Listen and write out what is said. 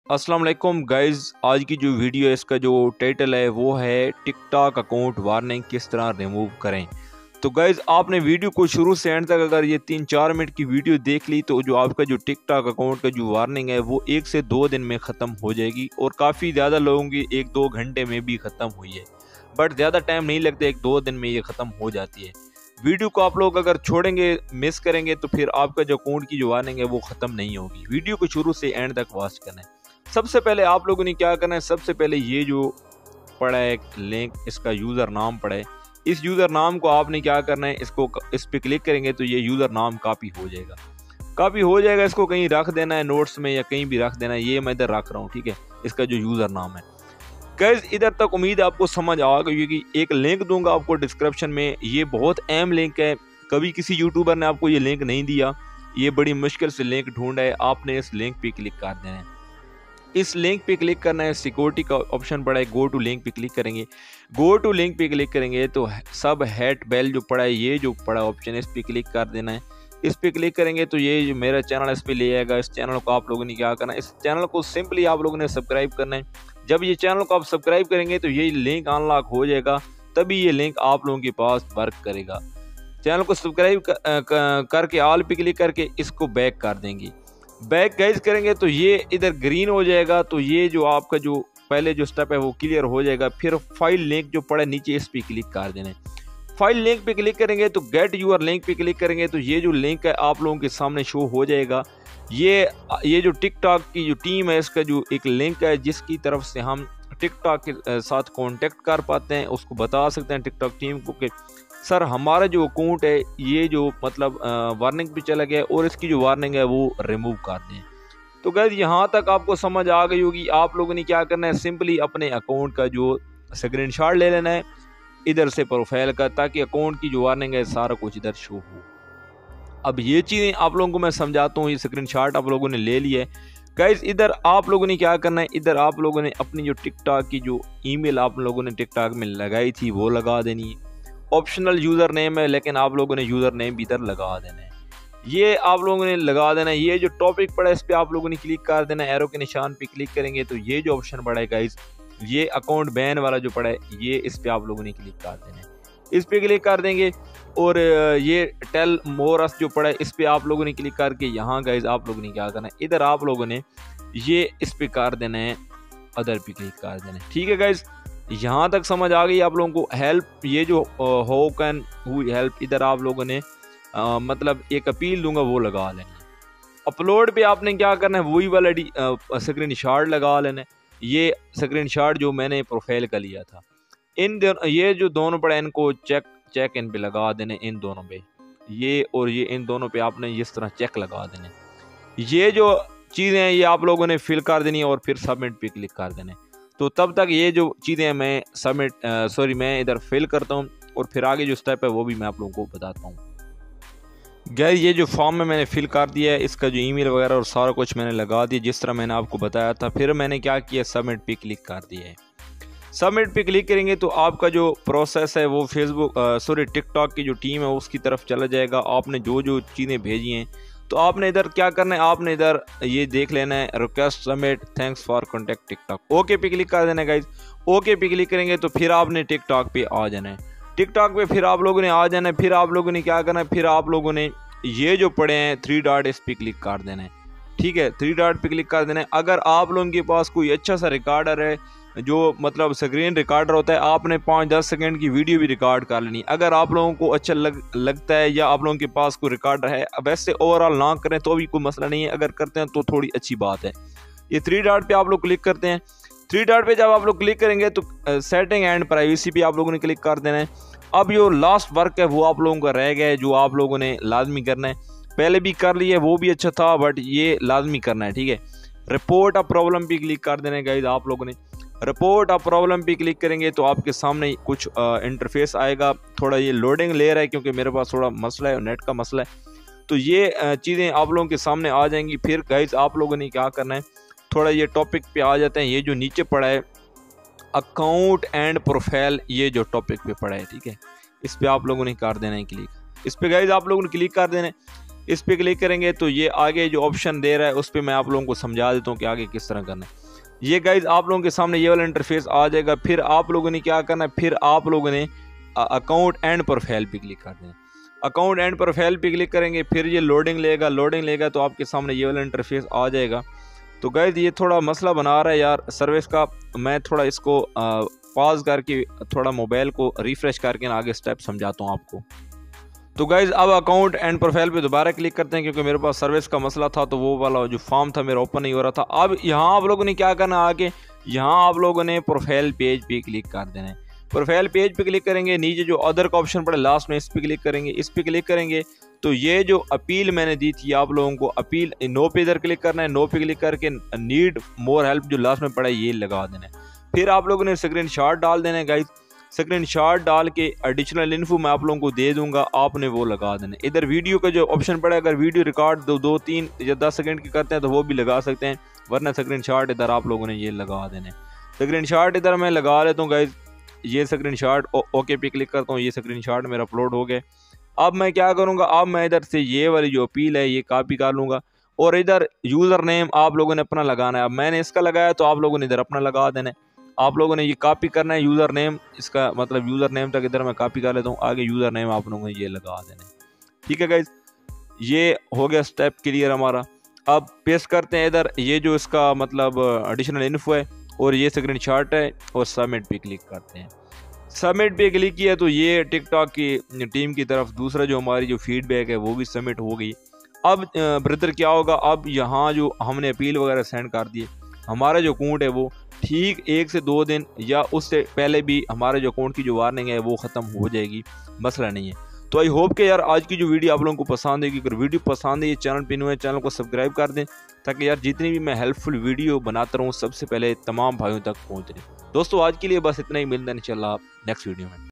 अस्सलाम वालेकुम गाइज़, आज की जो वीडियो है इसका जो टाइटल है वो है टिकटॉक अकाउंट वार्निंग किस तरह रिमूव करें। तो गाइज़ आपने वीडियो को शुरू से एंड तक अगर ये 3-4 मिनट की वीडियो देख ली तो जो आपका जो टिकटॉक अकाउंट का जो वार्निंग है वो 1 से 2 दिन में ख़त्म हो जाएगी और काफ़ी ज़्यादा लोगों की 1-2 घंटे में भी ख़त्म हुई है, बट ज़्यादा टाइम नहीं लगता, 1-2 दिन में ये ख़त्म हो जाती है। वीडियो को आप लोग अगर छोड़ेंगे, मिस करेंगे तो फिर आपका जो अकाउंट की जो वार्निंग है वो ख़त्म नहीं होगी। वीडियो को शुरू से एंड तक वॉच करना है। सबसे पहले आप लोगों ने क्या करना है, सबसे पहले ये जो पड़ा है लिंक, इसका यूज़र नाम पड़ा है, इस यूज़र नाम को आपने क्या करना है, इस पे क्लिक करेंगे तो ये यूज़र नाम कॉपी हो जाएगा। इसको कहीं रख देना है, नोट्स में या कहीं भी रख देना है। ये मैं इधर रख रहा हूँ, ठीक है, इसका जो यूज़र नाम है। गाइस इधर तक उम्मीद है आपको समझ आ गई होगी। एक लिंक दूंगा आपको डिस्क्रिप्शन में, ये बहुत अहम लिंक है, कभी किसी यूट्यूबर ने आपको ये लिंक नहीं दिया, ये बड़ी मुश्किल से लिंक ढूंढा है, आपने इस लिंक पे क्लिक कर देना है। इस लिंक पे क्लिक करना है, सिक्योरिटी का ऑप्शन पड़ा है, गो टू लिंक पे क्लिक करेंगे। गो टू लिंक पे क्लिक करेंगे तो सब हेट बेल जो पड़ा है, ये जो पड़ा ऑप्शन है, इस पे क्लिक कर देना है। इस पे क्लिक करेंगे तो ये जो मेरा चैनल है इस पे ले आएगा। इस चैनल को आप लोगों ने क्या करना है, इस चैनल को सिंपली आप लोगों ने सब्सक्राइब करना है। जब ये चैनल को आप सब्सक्राइब करेंगे तो ये लिंक अनलॉक हो जाएगा, तभी ये लिंक आप लोगों के पास वर्क करेगा। चैनल को सब्सक्राइब करके ऑल पे क्लिक करके इसको बैक कर देंगे। बैक गाइज करेंगे तो ये इधर ग्रीन हो जाएगा, तो ये जो आपका जो पहले जो स्टेप है वो क्लियर हो जाएगा। फिर फाइल लिंक जो पड़ा नीचे, इस पे क्लिक कर देना है। फाइल लिंक पे क्लिक करेंगे तो गेट यूर लिंक पे क्लिक करेंगे तो ये जो लिंक है आप लोगों के सामने शो हो जाएगा। ये जो टिकटॉक की जो टीम है, इसका जो एक लिंक है जिसकी तरफ से हम टिकटॉक के साथ कांटेक्ट कर पाते हैं, उसको बता सकते हैं टिकटॉक टीम को कि सर हमारा जो अकाउंट है ये जो मतलब वार्निंग पे चला गया और इसकी जो वार्निंग है वो रिमूव कर दें। तो गाइस यहाँ तक आपको समझ आ गई होगी। आप लोगों ने क्या करना है, सिंपली अपने अकाउंट का जो स्क्रीनशॉट ले लेना है इधर से प्रोफाइल का, ताकि अकाउंट की जो वार्निंग है सारा कुछ इधर शो हो। अब ये चीज़ें आप लोगों को मैं समझाता हूँ। ये स्क्रीनशॉट आप लोगों ने ले लिया है। गाइस इधर आप लोगों ने क्या करना है, इधर आप लोगों ने अपनी जो टिकटॉक की जो ईमेल आप लोगों ने टिकटॉक में लगाई थी वो लगा देनी है। ऑप्शनल यूज़र नेम है, लेकिन आप लोगों ने यूज़र नेम भी इधर लगा देना है। ये आप लोगों ने लगा देना है। ये जो टॉपिक पड़ा है इस पर आप लोगों ने क्लिक कर देना है। एरो के निशान पे क्लिक करेंगे तो ये जो ऑप्शन पड़ा है गाइस, ये अकाउंट बैन वाला जो पड़ा है, ये इस पर आप लोगों ने क्लिक कर देना है। इस पर क्लिक कर देंगे और ये टेल मोर अस जो पड़ा है इस पर आप लोगों ने क्लिक करके यहाँ गाइस आप लोगों ने क्या करना है, इधर आप लोगों ने ये इस पर कर देना है, अदर पे क्लिक कर देना है। ठीक है गाइस, यहाँ तक समझ आ गई आप लोगों को। हेल्प, ये जो हाउ कैन हु हेल्प, इधर आप लोगों ने मतलब एक अपील दूंगा वो लगा लेना। अपलोड पे आपने क्या करना है, वही वाला स्क्रीनशॉट लगा लेना है। ये स्क्रीनशॉट जो मैंने प्रोफाइल का लिया था, ये जो दोनों पड़े इनको चेक इन पे लगा देने, इन दोनों पे, ये और ये इन दोनों पे आपने इस तरह चेक लगा देने। ये जो चीज़ें हैं ये आप लोगों ने फिल कर देनी है और फिर सबमिट पे क्लिक कर देने। तो तब तक ये जो चीज़ें मैं मैं इधर फिल करता हूँ और फिर आगे जो स्टेप है वो भी मैं आप लोगों को बताता हूँ। गैस ये जो फॉर्म में मैंने फिल कर दिया है, इसका जो ईमेल वगैरह और सारा कुछ मैंने लगा दिया जिस तरह मैंने आपको बताया था। फिर मैंने क्या किया, सबमिट पे क्लिक कर दिया है। सबमिट पे क्लिक करेंगे तो आपका जो प्रोसेस है वो टिकटॉक की जो टीम है उसकी तरफ चला जाएगा। आपने जो जो चीज़ें भेजी हैं तो आपने इधर क्या करना है, आपने इधर ये देख लेना है, request submit, thanks for contact TikTok, okay पे क्लिक कर देना है गाइज। ओके पे क्लिक करेंगे तो फिर आपने टिकटॉक पे आ जाना है। टिकटॉक पे फिर आप लोगों ने आ जाना है। फिर आप लोगों ने क्या करना है, फिर आप लोगों ने ये जो पड़े हैं 3 डॉट, इस पे क्लिक कर देना है। ठीक है, 3 डॉट पे क्लिक कर देना है। अगर आप लोगों के पास कोई अच्छा सा रिकॉर्डर है जो मतलब स्क्रीन रिकॉर्डर होता है, आपने 5-10 सेकंड की वीडियो भी रिकॉर्ड कर लेनी। अगर आप लोगों को अच्छा लगता है या आप लोगों के पास कोई रिकॉर्डर है, वैसे ओवरऑल ना करें तो भी कोई मसला नहीं है, अगर करते हैं तो थोड़ी अच्छी बात है। ये 3 डॉट पे आप लोग क्लिक करते हैं। 3 डॉट पे जब आप लोग क्लिक करेंगे तो सेटिंग एंड प्राइवेसी पे आप लोगों ने क्लिक कर देना है। अब जो लास्ट वर्क है वो आप लोगों का रह गया है, जो आप लोगों ने लाजमी करना है। पहले भी कर लिया, वो भी अच्छा था, बट ये लाजमी करना है। ठीक है, रिपोर्ट अ प्रॉब्लम पे क्लिक कर देना है गाइस आप लोगों ने। रिपोर्ट अ प्रॉब्लम पे क्लिक करेंगे तो आपके सामने कुछ इंटरफेस आएगा। थोड़ा ये लोडिंग ले रहा है क्योंकि मेरे पास थोड़ा मसला है, नेट का मसला है। तो ये चीज़ें आप लोगों के सामने आ जाएंगी। फिर गाइस आप लोगों ने क्या करना है, थोड़ा ये टॉपिक पे आ जाते हैं। ये जो नीचे पड़ा है अकाउंट एंड प्रोफाइल, ये जो टॉपिक पे पड़ा है, ठीक है, इस पे आप लोगों ने कर देना है क्लिक। इस पे गाइस आप लोगों ने क्लिक कर देना है। इस पर क्लिक करेंगे तो ये आगे जो ऑप्शन दे रहा है उस पर मैं आप लोगों को समझा देता हूँ कि आगे किस तरह करना है। ये गाइज आप लोगों के सामने ये वाला इंटरफेस आ जाएगा। फिर आप लोगों ने क्या करना है, फिर आप लोगों ने अकाउंट एंड प्रोफाइल पे क्लिक कर देना। अकाउंट एंड प्रोफाइल पे क्लिक करेंगे, फिर ये लोडिंग लेगा तो आपके सामने ये वाला इंटरफेस आ जाएगा। तो गाइज ये थोड़ा मसला बना रहा है यार सर्विस का, मैं थोड़ा इसको पॉज करके थोड़ा मोबाइल को रिफ्रेश करके आगे स्टेप समझाता हूँ आपको। तो गाइज अब अकाउंट एंड प्रोफाइल पे दोबारा क्लिक करते हैं, क्योंकि मेरे पास सर्विस का मसला था तो वो वाला जो फॉर्म था मेरा ओपन नहीं हो रहा था। अब यहाँ आप लोगों ने क्या करना, आगे यहाँ आप लोगों ने प्रोफाइल पेज पे क्लिक कर देना है। प्रोफाइल पेज पे क्लिक करेंगे, नीचे जो अदर का ऑप्शन पड़े लास्ट में इस पे क्लिक करेंगे। इस पे क्लिक करेंगे तो ये जो अपील मैंने दी थी आप लोगों को, अपील नो पे इधर क्लिक करना है। नो पे क्लिक करके नीड मोर हेल्प जो लास्ट में पड़ा है ये लगा देना है। फिर आप लोगों ने स्क्रीन शॉट डाल देना है गाइज। स्क्रीन शॉट डाल के एडिशनल इन्फो मैं आप लोगों को दे दूंगा, आपने वो लगा देना। इधर वीडियो का जो ऑप्शन पड़ा है, अगर वीडियो रिकॉर्ड 2, 3 या 10 सेकंड की करते हैं तो वो भी लगा सकते हैं, वरना स्क्रीन शॉट इधर आप लोगों ने ये लगा देना है। स्क्रीन शॉट इधर मैं लगा लेता हूँ गाइज। ये स्क्रीन शॉट ओके पे क्लिक करता हूँ, ये स्क्रीन शॉट मेरा अपलोड हो गया। अब मैं क्या करूँगा, अब मैं इधर से ये वाली जो अपील है ये कॉपी कर लूँगा और इधर यूज़र नेम आप लोगों ने अपना लगाना है। अब मैंने इसका लगाया तो आप लोगों ने इधर अपना लगा देना है। आप लोगों ने ये कॉपी करना है यूज़र नेम, इसका मतलब यूज़र नेम तक इधर मैं कॉपी कर लेता हूँ, आगे यूज़र नेम आप लोगों ने ये लगा देना है। ठीक है गाइज, ये हो गया स्टेप क्लियर हमारा। अब पेस्ट करते हैं इधर ये जो इसका मतलब एडिशनल इन्फो है और ये स्क्रीन शॉट है और सबमिट पे क्लिक करते हैं। सबमिट पे क्लिक किया तो ये टिकटॉक की टीम की तरफ दूसरा जो हमारी जो फीडबैक है वो भी सबमिट हो गई। अब ब्रदर क्या होगा, अब यहाँ जो हमने अपील वगैरह सेंड कर दिए, हमारा जो अकाउंट है वो ठीक 1 से 2 दिन या उससे पहले भी हमारे जो अकाउंट की जो वार्निंग है वो ख़त्म हो जाएगी, मसला नहीं है। तो आई होप कि यार आज की जो वीडियो आप लोगों को पसंद है। अगर वीडियो पसंद है, ये चैनल पे न्यू है, चैनल को सब्सक्राइब कर दें ताकि यार जितनी भी मैं हेल्पफुल वीडियो बनाता रहूँ सबसे पहले तमाम भाइयों तक पहुँच रही। दोस्तों आज के लिए बस इतना ही, मिलता है इंशाल्लाह नेक्स्ट वीडियो में।